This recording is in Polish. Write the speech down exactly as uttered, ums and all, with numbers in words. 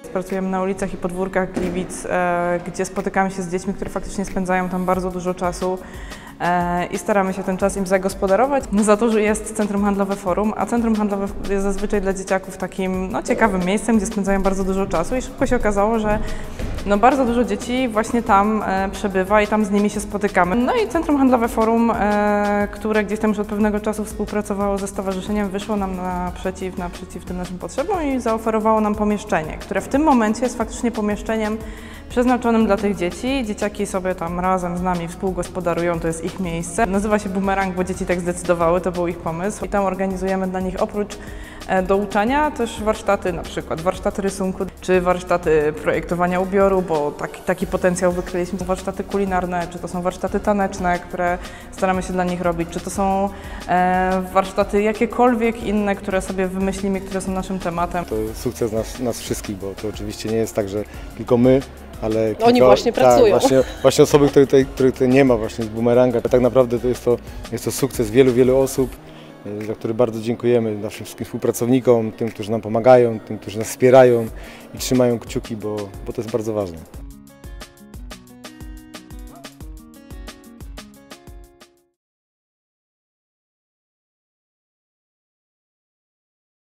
Pracujemy na ulicach i podwórkach Gliwic, e, gdzie spotykamy się z dziećmi, które faktycznie spędzają tam bardzo dużo czasu e, i staramy się ten czas im zagospodarować. No za to, że jest Centrum Handlowe Forum, a Centrum Handlowe jest zazwyczaj dla dzieciaków takim no, ciekawym miejscem, gdzie spędzają bardzo dużo czasu i szybko się okazało, że no, bardzo dużo dzieci właśnie tam e, przebywa i tam z nimi się spotykamy. No i Centrum Handlowe Forum, e, które gdzieś tam już od pewnego czasu współpracowało ze stowarzyszeniem, wyszło nam naprzeciw, naprzeciw tym naszym potrzebom i zaoferowało nam pomieszczenie, które w tym momencie jest faktycznie pomieszczeniem przeznaczonym dla tych dzieci. Dzieciaki sobie tam razem z nami współgospodarują, to jest ich miejsce. Nazywa się Bumerang, bo dzieci tak zdecydowały, to był ich pomysł. I tam organizujemy dla nich oprócz douczania też warsztaty, na przykład warsztaty rysunku, czy warsztaty projektowania ubioru, bo taki, taki potencjał wykryliśmy. Warsztaty kulinarne, czy to są warsztaty taneczne, które staramy się dla nich robić, czy to są e, warsztaty jakiekolwiek inne, które sobie wymyślimy, które są naszym tematem. To sukces nas, nas wszystkich, bo to oczywiście nie jest tak, że tylko my, ale kilka, oni właśnie tak, pracują. Właśnie, właśnie osoby, których tutaj, których tutaj nie ma właśnie z Bumeranga. Tak naprawdę to jest to, jest to sukces wielu, wielu osób, za który bardzo dziękujemy naszym wszystkim współpracownikom, tym, którzy nam pomagają, tym, którzy nas wspierają i trzymają kciuki, bo, bo to jest bardzo ważne.